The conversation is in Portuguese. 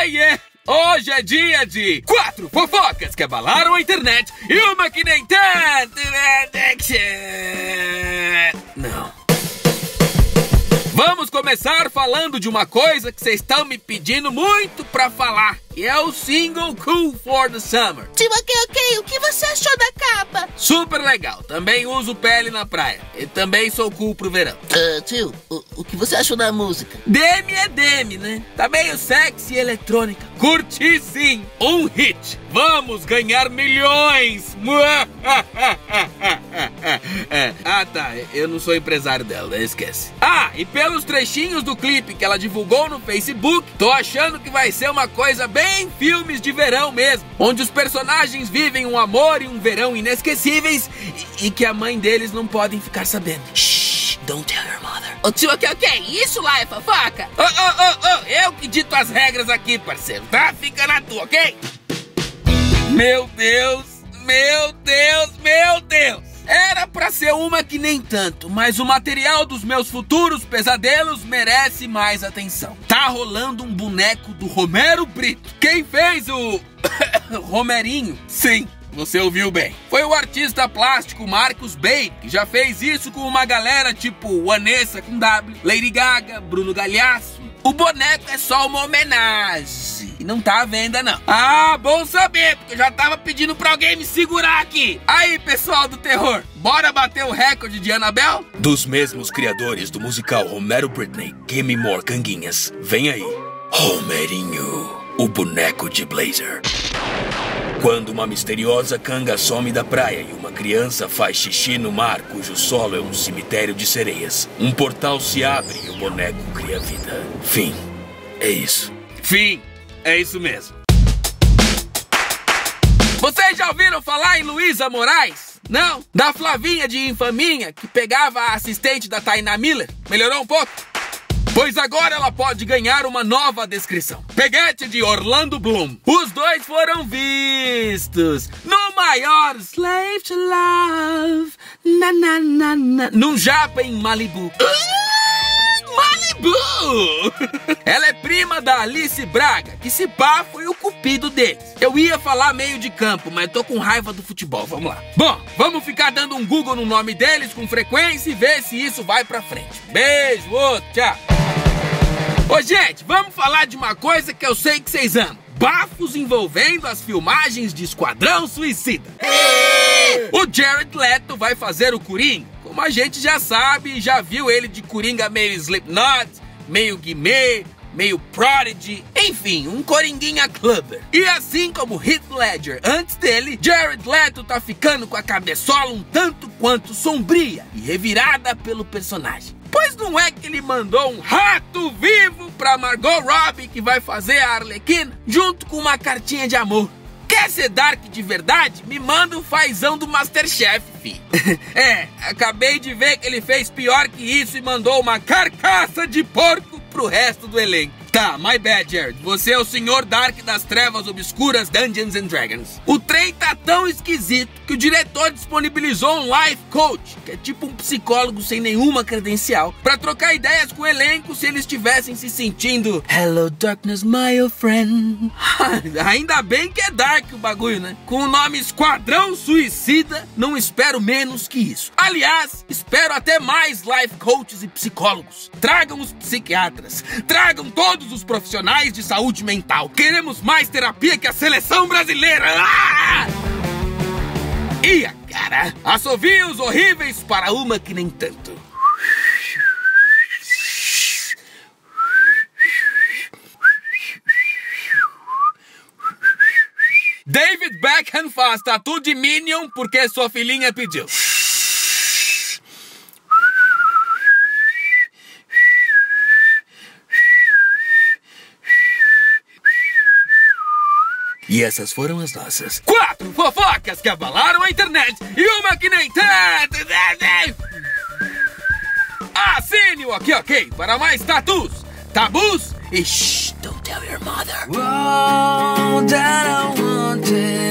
Oiê! Hoje é dia de 4 fofocas que abalaram a internet e uma que nem tanto. Não. Vamos começar falando de uma coisa que vocês estão me pedindo muito pra falar, que é o single Cool for the Summer. Tio, ok, o que você achou da capa? Super legal, também uso pele na praia e também sou cool pro verão. Tio, o que você achou da música? Demi é Demi, né? Tá meio sexy e eletrônica. Curti sim, um hit. Vamos ganhar milhões. Ah tá, eu não sou empresário dela, né? Esquece. Ah, e pelos trechinhos do clipe que ela divulgou no Facebook, tô achando que vai ser uma coisa bem filmes de verão mesmo, onde os personagens vivem um amor e um verão inesquecíveis e que a mãe deles não podem ficar sabendo. Shh, don't tell your mother. Ô tio, ok, isso lá é fofoca? Eu que dito as regras aqui, parceiro, tá? Fica na tua, ok? Meu Deus, meu Deus, meu Deus! Era pra ser uma que nem tanto, mas o material dos meus futuros pesadelos merece mais atenção. Tá rolando um boneco do Romero Brito. Quem fez o Romerinho? Sim, você ouviu bem. Foi o artista plástico Marcos Bay, que já fez isso com uma galera tipo Vanessa com W, Lady Gaga, Bruno Galhaço. O boneco é só uma homenagem e não tá à venda não. Ah, bom saber, porque eu já tava pedindo pra alguém me segurar aqui. Aí, pessoal do terror, bora bater o recorde de Annabelle? Dos mesmos criadores do musical Romero Britney, Gimme More Canguinhas, vem aí, Romerinho, o boneco de Blazer. Quando uma misteriosa canga some da praia e uma criança faz xixi no mar cujo solo é um cemitério de sereias, um portal se abre e o boneco cria vida. Fim. É isso. Fim. É isso mesmo. Vocês já ouviram falar em Luísa Moraes? Não? Da Flavinha de Infaminha, que pegava a assistente da Tainá Miller? Melhorou um pouco? Pois agora ela pode ganhar uma nova descrição. Peguete de Orlando Bloom. Os dois foram vistos no maior Slave to Love, num japa em Malibu. Malibu! Ela é prima da Alice Braga, que se pá foi o cupido deles. Eu ia falar meio de campo, mas tô com raiva do futebol, vamos lá. Bom, vamos ficar dando um Google no nome deles com frequência e ver se isso vai pra frente. Beijo, outro, tchau. Ô gente, vamos falar de uma coisa que eu sei que vocês amam. Bafos envolvendo as filmagens de Esquadrão Suicida. O Jared Leto vai fazer o Coringa. Como a gente já sabe, já viu ele de Coringa meio Slipknot, meio Guimê, meio Prodigy, enfim, um coringuinha clubber. E assim como Heath Ledger antes dele, Jared Leto tá ficando com a cabeçola um tanto quanto sombria e revirada pelo personagem. Pois não é que ele mandou um rato vivo pra Margot Robbie, que vai fazer a Arlequina, junto com uma cartinha de amor. Quer ser Dark de verdade? Me manda um fazão do Masterchef, fi. Acabei de ver que ele fez pior que isso e mandou uma carcaça de porco pro resto do elenco. Tá, my bad, Jared. Você é o senhor Dark das trevas obscuras Dungeons and Dragons. O trem tá tão esquisito que o diretor disponibilizou um life coach, que é tipo um psicólogo sem nenhuma credencial, pra trocar ideias com o elenco se eles estivessem se sentindo Hello darkness, my old friend. Ainda bem que é dark o bagulho, né? Com o nome Esquadrão Suicida, não espero menos que isso. Aliás, espero até mais life coaches e psicólogos. Tragam os psiquiatras, tragam todos os profissionais de saúde mental. Queremos mais terapia que a seleção brasileira. Ia, cara, assovios horríveis para uma que nem tanto. David Beckham faz tatu de Minion porque sua filhinha pediu. E essas foram as nossas 4 fofocas que abalaram a internet e uma que nem tanto. Assine o ok para mais tatus, tabus e shh, don't tell your mother. All that I wanted